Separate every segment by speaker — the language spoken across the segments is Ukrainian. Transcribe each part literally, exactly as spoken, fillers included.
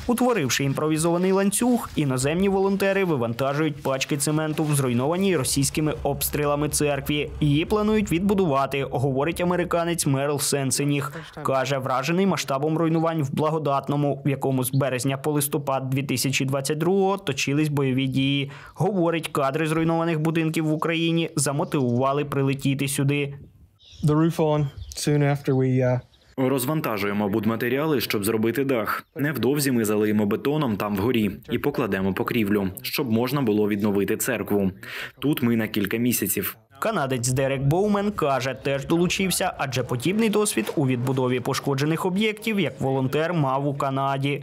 Speaker 1: Утворивши імпровізований ланцюг, іноземні волонтери вивантажують пачки цементу в зруйнованій російськими обстрілами церкві. Її планують відбудувати, говорить американець Мерл Сенсеніг. Каже, вражений масштабом руйнувань в Благодатному, в якому з березня по листопад дві тисячі двадцять другого точились бойові дії. Говорить, кадри зруйнованих будинків в Україні замотивували прилетіти сюди.
Speaker 2: The roof on soon after we uh...
Speaker 3: Розвантажуємо будматеріали, щоб зробити дах. Невдовзі ми залиємо бетоном там вгорі і покладемо покрівлю, щоб можна було відновити церкву. Тут ми на кілька місяців.
Speaker 1: Канадець Дерек Боумен каже, теж долучився, адже подібний досвід у відбудові пошкоджених об'єктів, як волонтер, мав у Канаді.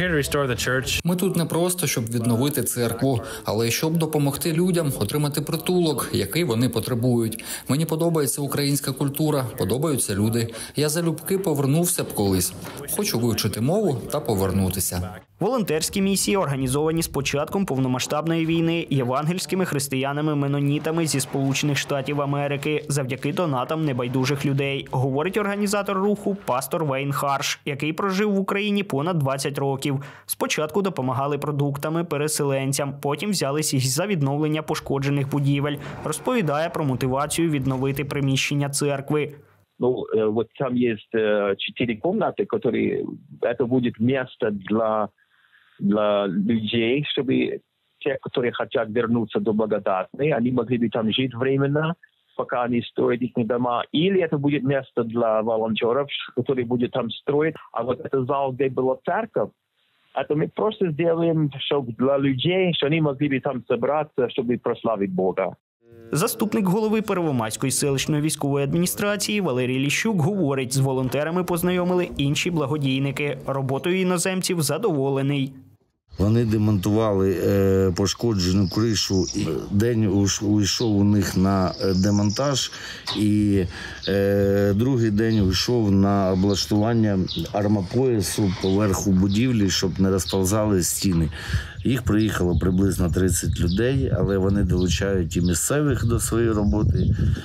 Speaker 4: Ми тут не просто, щоб відновити церкву, але й щоб допомогти людям отримати притулок, який вони потребують. Мені подобається українська культура, подобаються люди. Я залюбки повернувся б колись. Хочу вивчити мову та повернутися.
Speaker 1: Волонтерські місії організовані з початком повномасштабної війни євангельськими християнами-менонітами зі Сполучених Штатів Америки завдяки донатам небайдужих людей, говорить організатор руху пастор Вейн Харш, який прожив в Україні понад двадцять років. Спочатку допомагали продуктами переселенцям, потім взялись із за відновлення пошкоджених будівель. Розповідає про мотивацію відновити приміщення церкви.
Speaker 5: Ну, вот там есть четыре комнаты, которые, это будет место для, для людей, чтобы те, которые хотят вернуться до Благодатной, они могли бы там жить временно, пока они строят их дома. Или это будет место для волонтеров, которые будут там строить. А вот этот зал, где была церковь, это мы просто сделаем, чтобы для людей, что они могли бы там собраться, чтобы прославить Бога.
Speaker 1: Заступник голови Первомайської селищної військової адміністрації Валерій Ліщук говорить, з волонтерами познайомили інші благодійники. Роботою іноземців задоволений.
Speaker 6: Вони демонтували е, пошкоджену кришу, і день уйшов у них на демонтаж, і е, другий день уйшов на облаштування армопоясу поверху будівлі, щоб не розповзали стіни. Їх приїхало приблизно тридцять людей, але вони долучають і місцевих до своєї роботи.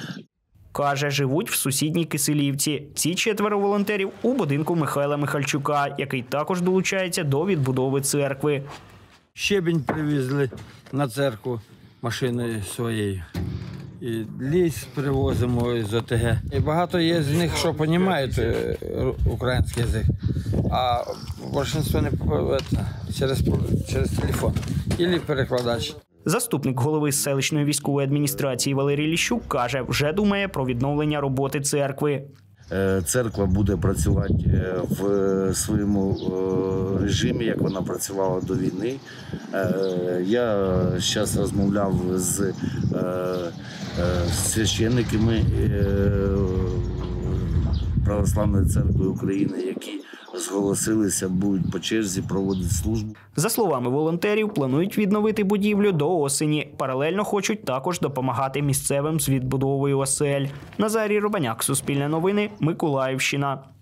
Speaker 1: Каже, живуть в сусідній Киселівці. Ці четверо волонтерів у будинку Михайла Михальчука, який також долучається до відбудови церкви.
Speaker 7: Щебінь привезли на церкву машиною своєю. І ліс привозимо з О Те Ге. І багато є з них, що розуміють український язик, а більшість не через, через телефон або перекладач.
Speaker 1: Заступник голови селищної військової адміністрації Валерій Ліщук каже, вже думає про відновлення роботи церкви.
Speaker 6: Церква буде працювати в своєму режимі, як вона працювала до війни. Я зараз розмовляв з священниками Православної церкви України, які зголосилися, будуть по черзі проводити службу.
Speaker 1: За словами волонтерів, планують відновити будівлю до осені. Паралельно хочуть також допомагати місцевим з відбудовою осель. Назарій Рубаняк, Суспільне новини, Миколаївщина.